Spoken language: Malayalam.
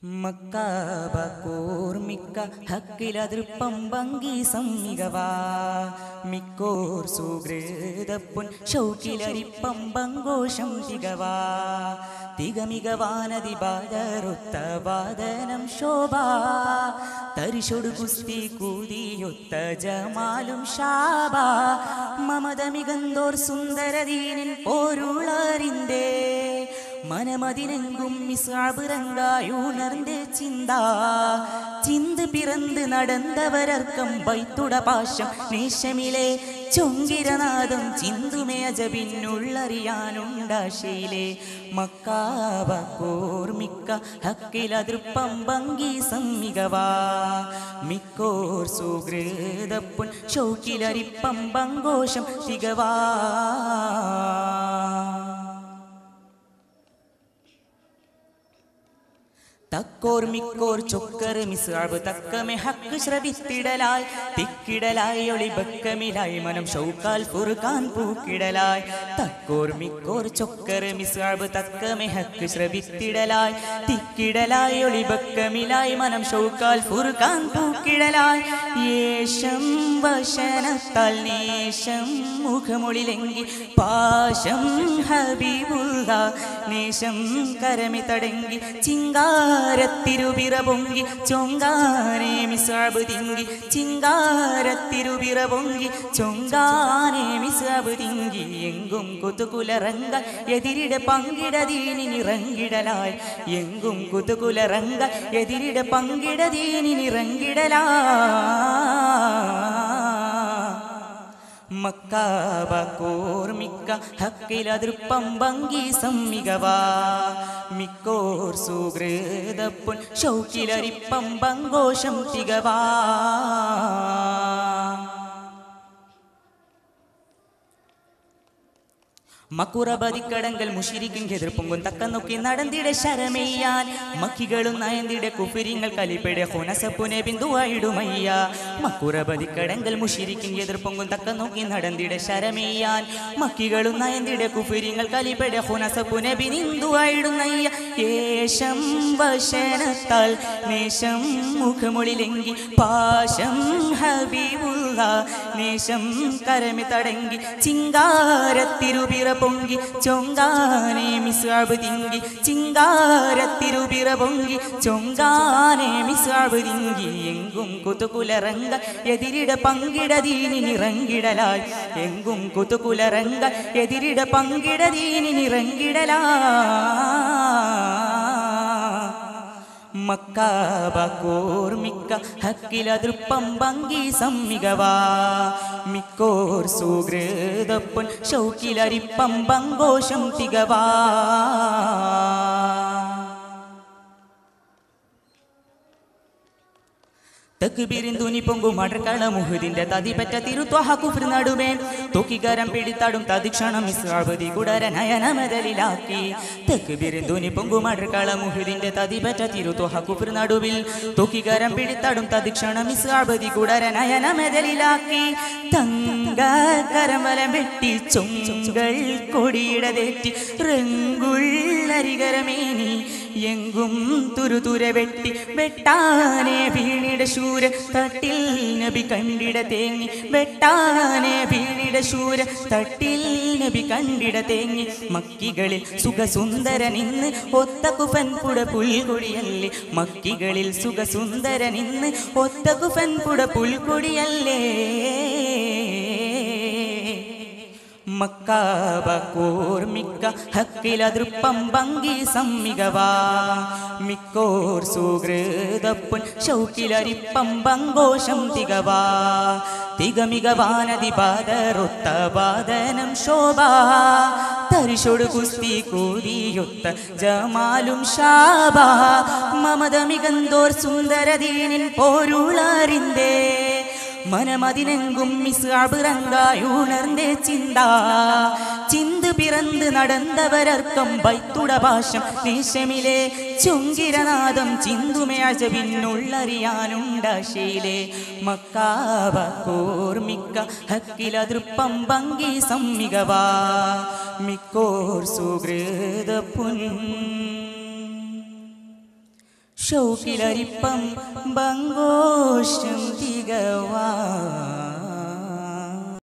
മക്കാബക്കോർമിക്ക ഹക്കിലതൃപ്പം ഭംഗി സമ്മികവാ മിക്കോർ സുഹൃതപ്പുൻ ഷൗക്കിലരിപ്പം ബങ്കോഷം തികവാ തികമികവാനതി ബാധറുത്ത വാദനം ശോഭ തരിശൊടു കുസ്തി കൂതിയൊത്ത ജമാലും ശാബ മമതമികന്തോർ സുന്ദരദീനിൻ പോരുളറിന്തേ മനമതിനെങ്കും മിസാബുരങ്കായുണർந்து ചിന്ത് പിറந்து നടന്നവരർക്കം ബൈത്തുട പാശം നേശമിലെ ചൊങ്കിരനാദം ചിന്തുമേ അജബിന്നുള്ളറിയാനുണ്ടാശയിലെ മക്കാബക്കോർമിക്ക ഹക്കിലതൃപ്പം ഭംഗി സമ്മികവാ മിക്കോർ സുഹൃതപ്പുൻ ഷൗക്കിലരിപ്പം ബങ്കോഷം തികവാ തക്കോർ മിക്കോർ ചൊക്കർ മിസ്അബ് തക്കമെ ഹക്ക് ശ്രവിത്തിടലായി തിക്കിടലായി ഒളിബക്കമിലായി മനം ഷൗക്കാൽ ഫുർഖാൻ പൂക്കിടലായി തക്കോർ മിക്കോർ ചൊക്കർ മിസ്അബ് തക്കമെ ഹക്ക് ശ്രവിത്തിടലായി തിക്കിടലായി ഒളിബക്കമിലായി മനം ഷൗക്കാൽ ഫുർഖാൻ പൂക്കിടലായി യേശം വശനത്താൽ നേശം മുഖമൊളിലെങ്കി പാശം ഹബീബുള്ള നേശം കരമി തടങ്കി ചിങ്കാരത്തിരുപിറ പൊങ്കി ചൊങ്കാനെ മിസ്അബ് തിങ്കി ചിങ്കാരത്തിരുപിറ പൊങ്കി ചൊങ്കാനെ മിസ്അബ് തിങ്കി എങ്കും കുതുകുലറങ്ക എതിരിട പങ്കിടതീനിറങ്ങിടലായി എങ്കും കുതുകുലറങ്ക എതിരിട പങ്കിടതീനിറങ്ങിടലായി മക്കാബക്കോർമിക്ക ഹക്കിലതൃപ്പം ഭംഗി സമ്മികവാ മിക്കോർ സുഹൃതപ്പുൻ ഷൗക്കിലരിപ്പം ബങ്കോഷം തികവാ മക്കുറബതിക്കടങ്കൽ മുഷിരിക്കും എതിർപ്പൊങ്കും തക്ക നോക്കി നടന്നിടെ ശരമെയ്യാൻ മക്കികളും നയന്തിടെ കുഫിരിങ്ങൾ കലിപ്പെടെ ഹുനസപ്പുനെ ബിന്ദുവായിടുമയ്യ മക്കുറബതിക്കടങ്കൽ മുഷിരിക്കും എതിർപ്പൊങ്കും തക്ക നോക്കി നടന്നിടെ ശരമെയ്യാൻ മക്കികളും നയന്തിടെ കുഫിരിങ്ങൾ കലിപ്പെടെ ഹുനസപ്പുനെ ബിന്ദുവായിടുന്നയ്യ യേശം വശനത്താൽ നേശം മുഖമൊളിലെങ്കി പാശം ഹബീബുള്ള നേശം കരമി തടങ്കി ചിങ്കാരത്തിരുപിറ പൊങ്കി ചൊങ്കാനെ മിസ്അബ് തിങ്കി ചിങ്കാരത്തിരുപിറ പൊങ്കി ചൊങ്കാനെ മിസ്അബ് തിങ്കി എങ്കും കുതുകുലറങ്ക എതിരിട പങ്കിടതീനിറങ്ങിടലായി എങ്കും കുതുകുലറങ്ക എതിരിട പങ്കിടതീനിറങ്ങിടലായി മക്കാബക്കോർമിക്ക ഹക്കിലതൃപ്പം ഭംഗി സമ്മികവാ മിക്കോർ സുഹൃതപ്പുൻ ഷൗക്കിലരിപ്പം ബങ്കോഷം തികവാ തക്ബീരിന്തുനി പൊങ്കും അടർക്കള മുഹുദിന്റെ തതിപറ്റ തിരുത്വഹ കുഫ്ർ നടുവേ തൊക്കികരം പിടിത്താടും തദിക്ഷണം മിസ്അബ് കുടര നയനമതലിലാക്കി തക്ബീരിന്തുനി പൊങ്കും അടർക്കള മുഹുദിന്റെ തതിപറ്റ തിരുത്വഹ കുഫ്ർ നടുവിൽ തൊക്കികരം പിടിത്താടും തദിക്ഷണം മിസ്അബ് കുടര നയനമതലിലാക്കി തങ്കകരം വലം വെട്ടി ചൊങ്കൾ കൊടിയിടതെറ്റി റങ്കുള്ളരികരമേനി എങ്കും തുരുതുര വെട്ടി വെട്ടാനെ വീണിട ശൂര തട്ടിൽ നബി കണ്ടിട തേങ്ങി വെട്ടാനെ വീണിട ശൂര തട്ടിൽ നബി കണ്ടിട തേങ്ങി മക്കികളിൽ സുഖസുന്ദര നിന്ന് ഒത്ത കുഫൻ പുട പുൽകൊടിയല്ലേ മക്കികളിൽ സുഖസുന്ദര നിന്ന് ഒത്ത കുഫൻ പുട പുൽകൊടിയല്ലേ മക്കാബക്കോർമിക്ക ഹക്കിലതൃപ്പം ഭംഗി സമ്മികവാ മിക്കോർ സുഹൃതപ്പുൻ ഷൗക്കിലരിപ്പം ബങ്കോഷം തികവാ തികമികവാനതി ബാധറുത്ത വാദനം ശോഭ തരിശൊടു കുസ്തി കൂതിയൊത്ത ജമാലും ശാബ മമതമികന്തോർ സുന്ദരദീനിൻ പോരുളറിന്തേ മനമതിനെങ്കും മിസ്അബുരങ്കായുണർந்து ചിന്ത് പിറந்து നടന്നവരർക്കം ബൈത്തുട പാശം നേശമിലെ ചൊങ്കിരനാദം ചിന്തുമേ അജബിന്നുള്ളറിയാനുണ്ടാശയിലെ മക്കാബക്കോർമിക്ക ഹക്കിലതൃപ്പം ഭംഗി സമ്മികവാ മിക്കോർ സുഹൃതപ്പുൻ ഷൗക്കിലരിപ്പം ബങ്കോഷം തികവാ